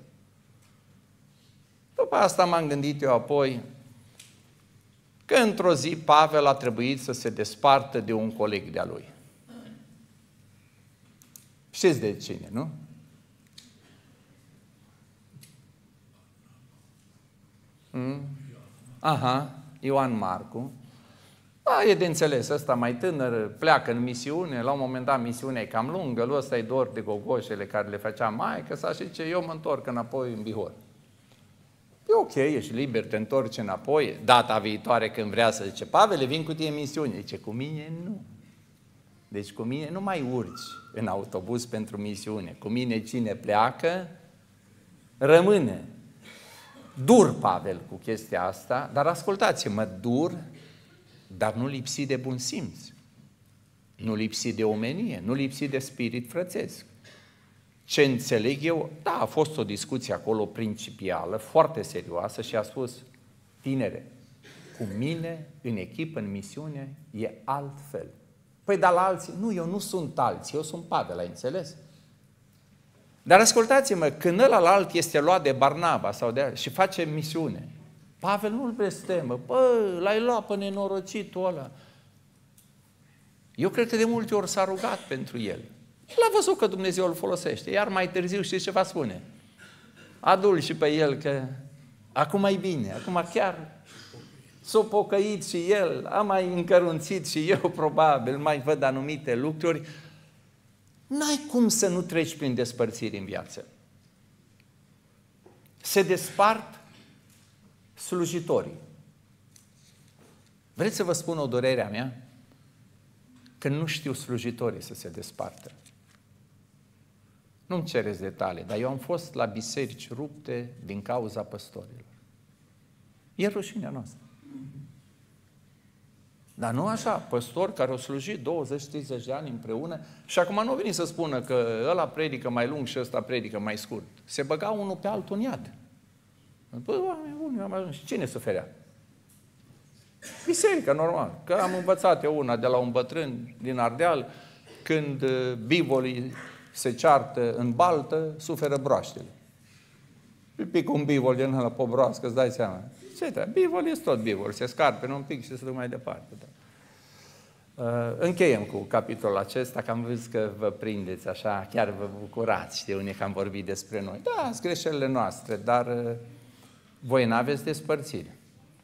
După asta m-am gândit eu apoi că într-o zi Pavel a trebuit să se despartă de un coleg de-a lui. Știți de cine, nu? Hmm? Aha, Ioan Marcu. Da, e de înțeles, ăsta mai tânăr, pleacă în misiune, la un moment dat misiunea e cam lungă, lui ăsta-i dor de gogoșele care le făcea maică sa și zice, eu mă întorc înapoi în Bihor. E ok, ești liber, te întorci înapoi, data viitoare când vrea să zice, Pavele, vin cu tine în misiune. Zice, cu mine nu. Deci cu mine nu mai urci în autobuz pentru misiune. Cu mine cine pleacă, rămâne. Dur Pavel cu chestia asta, dar ascultați-mă, dur, dar nu lipsi de bun simț, nu lipsi de omenie, nu lipsi de spirit frățesc. Ce înțeleg eu, da, a fost o discuție acolo principială, foarte serioasă și a spus, tinere, cu mine în echipă, în misiune, e altfel. Păi, dar la alții, nu, eu nu sunt alții, eu sunt Pavel, ai înțeles? Dar ascultați-mă, când ălalt este luat de Barnaba sau de, și face misiune, Pavel nu-l blestemă, bă, l-ai luat pe nenorocitul ăla. Eu cred că de multe ori s-a rugat pentru el. El a văzut că Dumnezeu îl folosește, iar mai târziu știți ce va spune? Adu-l și pe el că acum e bine, acum chiar s-a pocăit și el, a mai încărunțit și eu probabil, mai văd anumite lucruri. N-ai cum să nu treci prin despărțiri în viață. Se despart slujitorii. Vreți să vă spun o durere a mea? Că nu știu slujitorii să se despartă. Nu-mi cereți detalii, dar eu am fost la biserici rupte din cauza păstorilor. E rușinea noastră. Dar nu așa, păstori care au slujit douăzeci treizeci de ani împreună și acum nu au venit să spună că ăla predică mai lung și ăsta predică mai scurt. Se băga unul pe altul în iad. Băi, oameni buni, am ajuns. Și cine suferea? Biserica, normal. Că am învățat eu una de la un bătrân din Ardeal, când bivolii se ceartă în baltă, suferă broaștele. Pic un bivol din ăla pe broască, îți dai seama. Ce bivol este tot bivol, se scarpe un pic și se duc mai departe. Da. Uh, încheiem cu capitolul acesta, că am văzut că vă prindeți așa, chiar vă bucurați, știu unii că am vorbit despre noi. Da, sunt greșelile noastre, dar uh, voi n-aveți despărțire.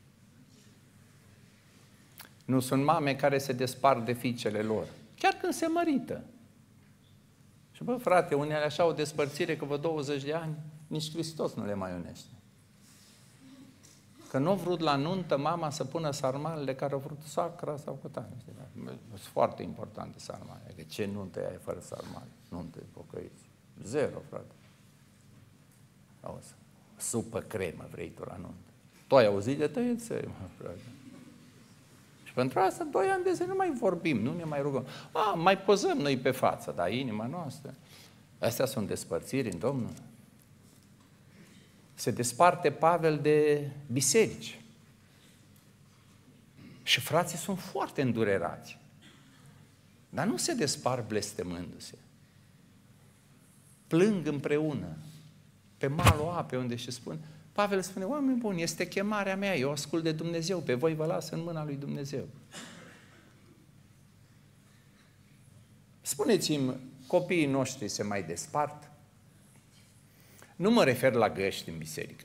Nu sunt mame care se despart de fiicele lor, chiar când se mărită. Și bă, frate, unele așa o despărțire că vă douăzeci de ani, nici Hristos nu le mai unește. Că nu a vrut la nuntă mama să pună sarmalele care au vrut sacra sau cu tare. Sunt foarte importante sarmale. Că ce nuntă ai fără sarmale? Nuntă de pocăiți. Zero, frate. Auzi, supă cremă vrei tu la nuntă. Tu ai auzit de tăieței, mă, frate. Și pentru asta, doi ani de zi nu mai vorbim, nu ne mai rugăm. A, mai pozăm noi pe față, dar inima noastră. Astea sunt despărțiri în Domnul. Se desparte Pavel de biserici. Și frații sunt foarte îndurerați. Dar nu se despart blestemându-se. Plâng împreună. Pe malul apei unde și spun, Pavel spune, oameni buni, este chemarea mea, eu ascult de Dumnezeu, pe voi vă las în mâna lui Dumnezeu. Spuneți-mi, copiii noștri se mai despart? Nu mă refer la găști în biserică.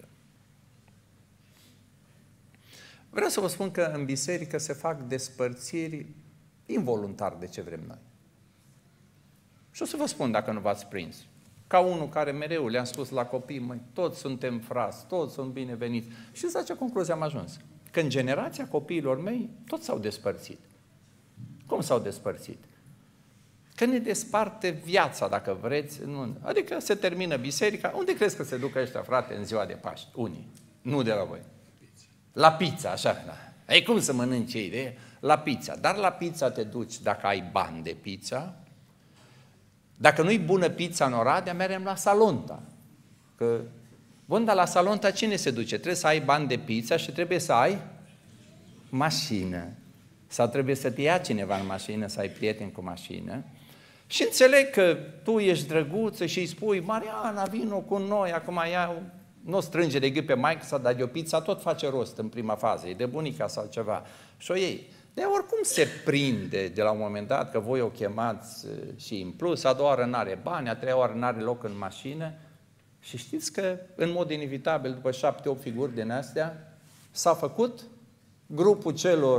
Vreau să vă spun că în biserică se fac despărțiri involuntar de ce vrem noi. Și o să vă spun dacă nu v-ați prins. Ca unul care mereu le-am spus la copii, măi, toți suntem frați, toți sunt bineveniți. Și la ce concluzie am ajuns? Că în generația copiilor mei, toți s-au despărțit. Cum s-au despărțit? Că ne desparte viața, dacă vreți. Nu. Adică se termină biserica. Unde crezi că se duc ăștia, frate, în ziua de Paști? Unii. Nu de la voi. La pizza, așa. Da. Ei, cum să mănânci ei? La pizza. Dar la pizza te duci dacă ai bani de pizza. Dacă nu-i bună pizza în Oradea, mergem la Salonta. Că, bun, dar la Salonta cine se duce? Trebuie să ai bani de pizza și trebuie să ai mașină. Sau trebuie să te ia cineva în mașină, să ai prieteni cu mașină. Și înțeleg că tu ești drăguță și îi spui, Mariana, vino cu noi, acum ea nu o strânge de gât pe maică sa, dar de o pizza tot face rost în prima fază, e de bunica sau ceva. Și o iei. De oricum se prinde de la un moment dat că voi o chemați și în plus, a doua oară n-are bani, a treia oară n-are loc în mașină și știți că în mod inevitabil, după șapte, opt figuri din astea, s-a făcut grupul celor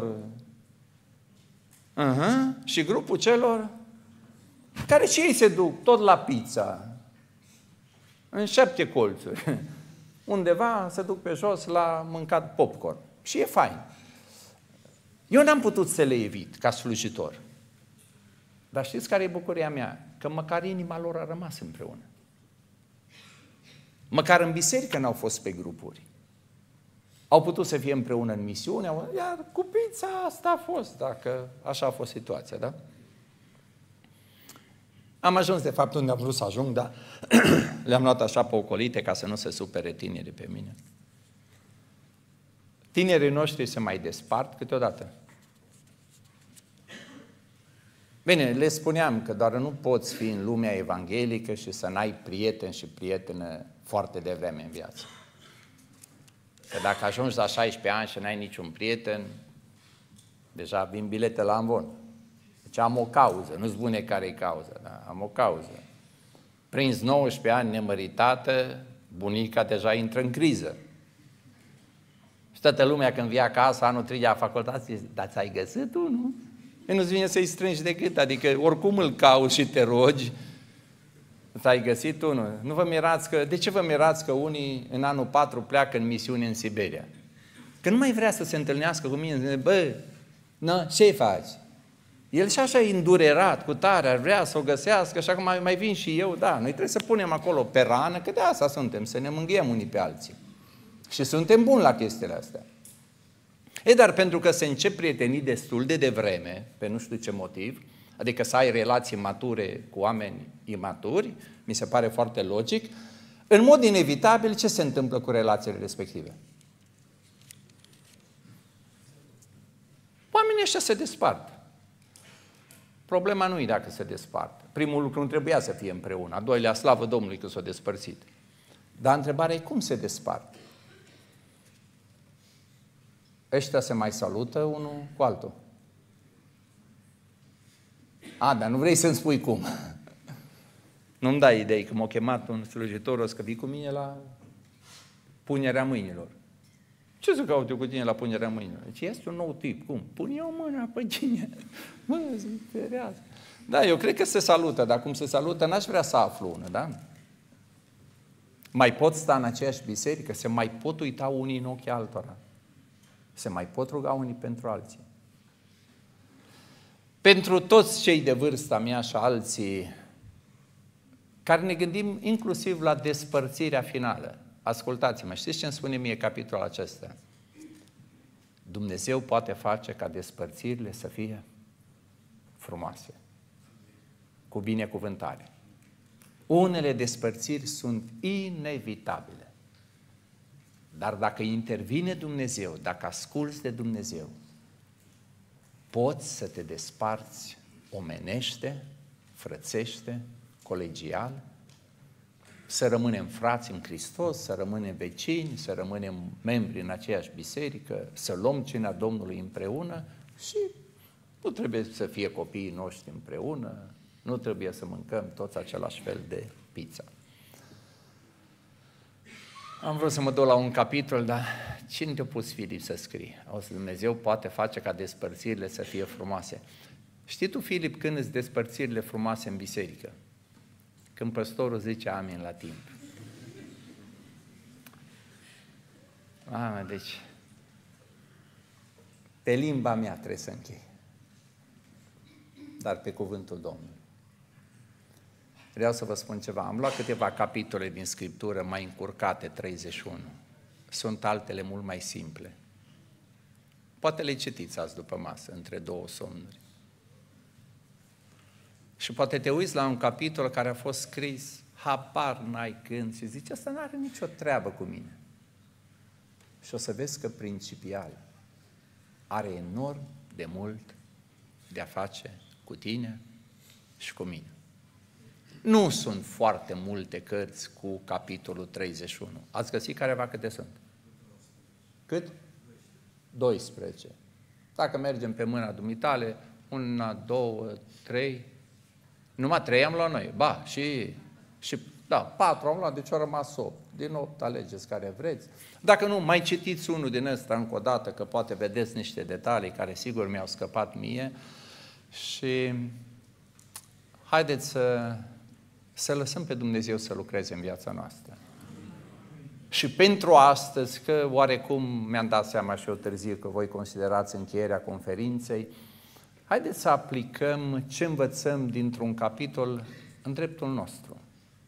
uh-huh, și grupul celor care și ei se duc tot la pizza, în șapte colțuri. Undeva se duc pe jos la mâncat popcorn. Și e fain. Eu n-am putut să le evit ca slujitor. Dar știți care e bucuria mea? Că măcar inima lor a rămas împreună. Măcar în biserică n-au fost pe grupuri. Au putut să fie împreună în misiune, iar cu pizza asta a fost, dacă așa a fost situația, da? Am ajuns, de fapt, unde am vrut să ajung, dar le-am luat așa pe ocolite ca să nu se supere tinerii pe mine. Tinerii noștri se mai despart câteodată. Bine, le spuneam că doar nu poți fi în lumea evanghelică și să n-ai prieten și prietenă foarte devreme în viață. Că dacă ajungi la șaisprezece ani și n-ai niciun prieten, deja vin bilete la amvon. Deci am o cauză, nu spune care e cauza, dar am o cauză. Prins nouăsprezece ani nemăritată, bunica deja intră în criză. Și toată lumea când vine acasă, anul trei la facultate, zice, dar ți-ai găsit unul? E nu-ți vine să-i strângi de gât, adică oricum îl cauți și te rogi, ți-ai găsit unul. Nu vă mirați că, de ce vă mirați că unii în anul patru pleacă în misiune în Siberia? Că nu mai vrea să se întâlnească cu mine, zice, bă, na, ce faci? El și așa e îndurerat, cu tare, ar vrea să o găsească, așa că mai, mai vin și eu, da, noi trebuie să punem acolo pe rană, că de asta suntem, să ne mângâiem unii pe alții. Și suntem buni la chestiile astea. E, dar pentru că se încep prietenii destul de devreme, pe nu știu ce motiv, adică să ai relații mature cu oameni imaturi, mi se pare foarte logic, în mod inevitabil, ce se întâmplă cu relațiile respective? Oamenii ăștia se despart. Problema nu e dacă se despart. Primul lucru nu trebuia să fie împreună, a doilea, slavă Domnului că s-au despărțit. Dar întrebarea e cum se despart? Ăștia se mai salută unul cu altul. A, dar nu vrei să-mi spui cum. Nu-mi dai idei, că m-a chemat un slujitor, o să vii cu mine la punerea mâinilor. Ce să caut eu cu tine la punerea mâinilor? Deci este un nou tip. Cum? Pun eu mâna pe cine? Mă, ferează. Da, eu cred că se salută, dar cum se salută, n-aș vrea să aflu unul, da? Mai pot sta în aceeași biserică? Se mai pot uita unii în ochii altora? Se mai pot ruga unii pentru alții. Pentru toți cei de vârsta mea și alții care ne gândim inclusiv la despărțirea finală. Ascultați-mă, știți ce îmi spune mie capitolul acesta? Dumnezeu poate face ca despărțirile să fie frumoase, cu binecuvântare. Unele despărțiri sunt inevitabile. Dar dacă intervine Dumnezeu, dacă asculți de Dumnezeu, poți să te desparți omenește, frățește, colegial, să rămânem frați în Hristos, să rămânem vecini, să rămânem membri în aceeași biserică, să luăm cina Domnului împreună și nu trebuie să fie copiii noștri împreună, nu trebuie să mâncăm toți același fel de pizza. Am vrut să mă duc la un capitol, dar cine te-a pus, Filip, să scrie? Auzi, Dumnezeu poate face ca despărțirile să fie frumoase. Știi tu, Filip, când îți despărțirile frumoase în biserică? Când păstorul zice amin la timp. Ah, deci, pe limba mea trebuie să închei, dar pe cuvântul Domnului. Vreau să vă spun ceva. Am luat câteva capitole din Scriptură mai încurcate, treizeci și unu. Sunt altele mult mai simple. Poate le citiți azi după masă, între două somnuri. Și poate te uiți la un capitol care a fost scris, habar n-ai când, și zici, asta n-are nicio treabă cu mine. Și o să vezi că principial are enorm de mult de a face cu tine și cu mine. Nu sunt foarte multe cărți cu capitolul treizeci și unu. Ați găsit careva câte sunt? Cât? doisprezece. Dacă mergem pe mâna dumitale, una, două, trei, numai trei am luat noi. Ba, și, și da, patru am luat, deci au rămas opt. Din opt alegeți care vreți. Dacă nu, mai citiți unul din ăsta încă o dată, că poate vedeți niște detalii care sigur mi-au scăpat mie și haideți să, să lăsăm pe Dumnezeu să lucreze în viața noastră. Și pentru astăzi, că oarecum mi-am dat seama și eu târziu că voi considerați încheierea conferinței, haideți să aplicăm ce învățăm dintr-un capitol în dreptul nostru.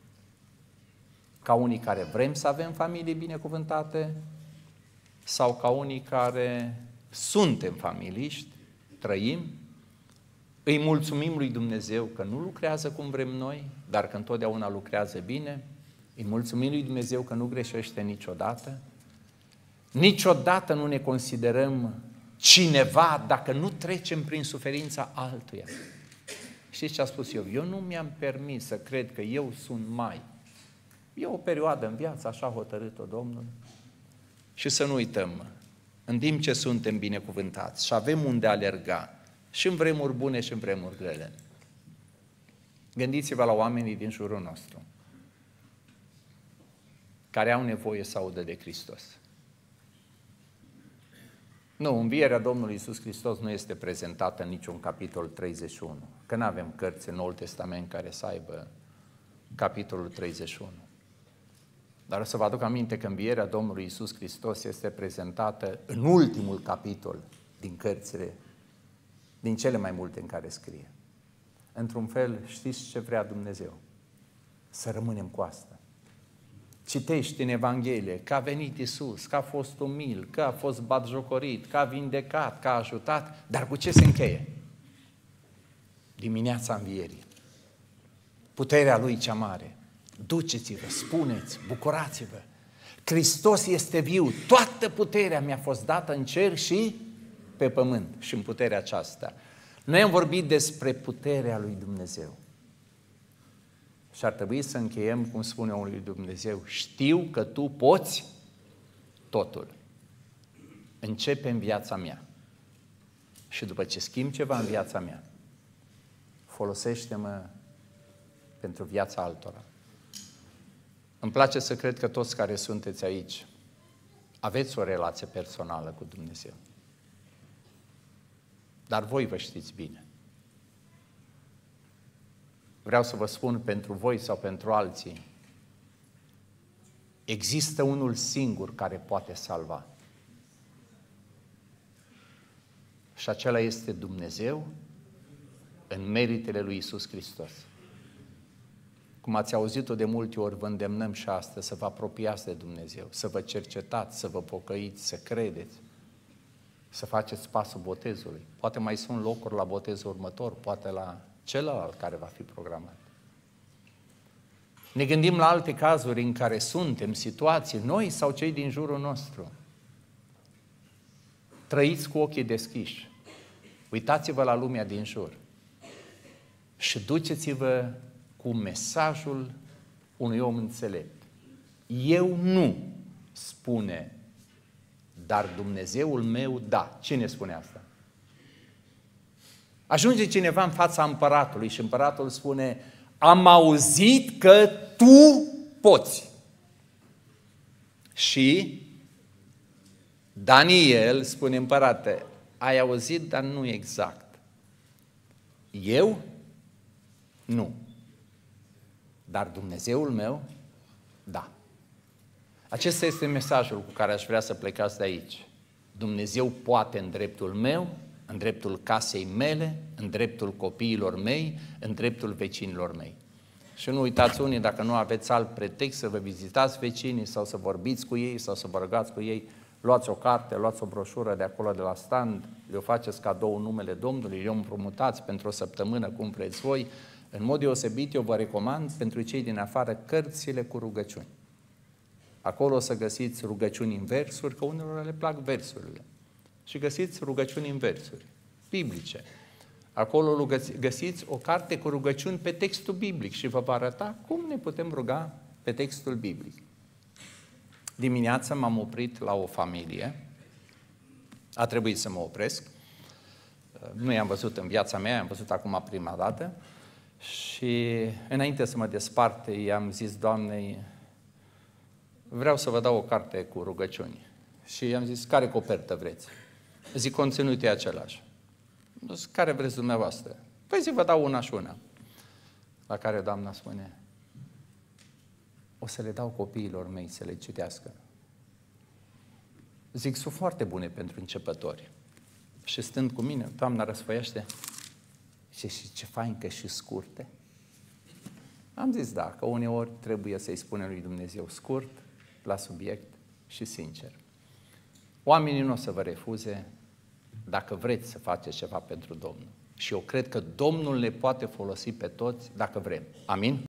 Ca unii care vrem să avem familii binecuvântate sau ca unii care suntem familiști, trăim, îi mulțumim lui Dumnezeu că nu lucrează cum vrem noi, dar că întotdeauna lucrează bine, îi mulțumim lui Dumnezeu că nu greșește niciodată, niciodată nu ne considerăm cineva dacă nu trecem prin suferința altuia. Știți ce a spus eu? Eu nu mi-am permis să cred că eu sunt mai. E o perioadă în viață, așa a hotărât-o Domnul. Și să nu uităm, în timp ce suntem binecuvântați și avem unde alerga, și în vremuri bune și în vremuri grele, gândiți-vă la oamenii din jurul nostru, care au nevoie să audă de Hristos. Nu, învierea Domnului Iisus Hristos nu este prezentată în niciun capitol treizeci și unu, că nu avem cărți în Noul Testament care să aibă capitolul treizeci și unu. Dar o să vă aduc aminte că învierea Domnului Iisus Hristos este prezentată în ultimul capitol din cărțile, din cele mai multe în care scrie. Într-un fel, știți ce vrea Dumnezeu? Să rămânem cu asta. Citești în Evanghelie că a venit Iisus, că a fost umil, că a fost batjocorit, că a vindecat, că a ajutat, dar cu ce se încheie? Dimineața învierii. Puterea Lui cea mare. Duceți-vă, spuneți, bucurați-vă. Hristos este viu, toată puterea mi-a fost dată în cer și pe pământ. Și în puterea aceasta. Noi am vorbit despre puterea lui Dumnezeu. Și ar trebui să încheiem, cum spune omul lui Dumnezeu, știu că tu poți totul. Începe în viața mea. Și după ce schimb ceva în viața mea, folosește-mă pentru viața altora. Îmi place să cred că toți care sunteți aici aveți o relație personală cu Dumnezeu. Dar voi vă știți bine. Vreau să vă spun pentru voi sau pentru alții, există unul singur care poate salva. Și acela este Dumnezeu în meritele lui Iisus Hristos. Cum ați auzit-o de multe ori, vă îndemnăm și astăzi să vă apropiați de Dumnezeu, să vă cercetați, să vă pocăiți, să credeți, să faceți pasul botezului. Poate mai sunt locuri la botezul următor, poate la celălalt care va fi programat. Ne gândim la alte cazuri în care suntem, situații, noi sau cei din jurul nostru. Trăiți cu ochii deschiși. Uitați-vă la lumea din jur. Și duceți-vă cu mesajul unui om înțelept. Eu nu, spune, dar Dumnezeul meu da. Cine spune asta? Ajunge cineva în fața împăratului și împăratul spune: am auzit că tu poți. Și Daniel spune: împărate, ai auzit, dar nu exact. Eu? Nu. Dar Dumnezeul meu? Da. Acesta este mesajul cu care aș vrea să plecați de aici. Dumnezeu poate în dreptul meu, în dreptul casei mele, în dreptul copiilor mei, în dreptul vecinilor mei. Și nu uitați unii, dacă nu aveți alt pretext, să vă vizitați vecinii sau să vorbiți cu ei sau să vă rugați cu ei, luați o carte, luați o broșură de acolo de la stand, le-o faceți cadou în numele Domnului, le-o împrumutați pentru o săptămână cum vreți voi. În mod deosebit, eu vă recomand pentru cei din afară cărțile cu rugăciuni. Acolo o să găsiți rugăciuni în versuri, că unora le plac versurile. Și găsiți rugăciuni în versuri, biblice. Acolo găsiți o carte cu rugăciuni pe textul biblic și vă va arăta cum ne putem ruga pe textul biblic. Dimineața m-am oprit la o familie, a trebuit să mă opresc, nu i-am văzut în viața mea, i-am văzut acum prima dată și înainte să mă despart, i-am zis Doamnei, vreau să vă dau o carte cu rugăciuni. Și i-am zis, care copertă vreți? Zic, conținutul e același. Zic, care vreți dumneavoastră? Păi zic, vă dau una și una. La care doamna spune, o să le dau copiilor mei să le citească. Zic, sunt foarte bune pentru începători. Și stând cu mine, doamna răsfăiește, și, și ce fain că și scurte. Am zis, da, că uneori trebuie să-i spunem lui Dumnezeu scurt, la subiect și sincer. Oamenii nu o să vă refuze dacă vreți să faceți ceva pentru Domnul. Și eu cred că Domnul le poate folosi pe toți dacă vrem. Amin?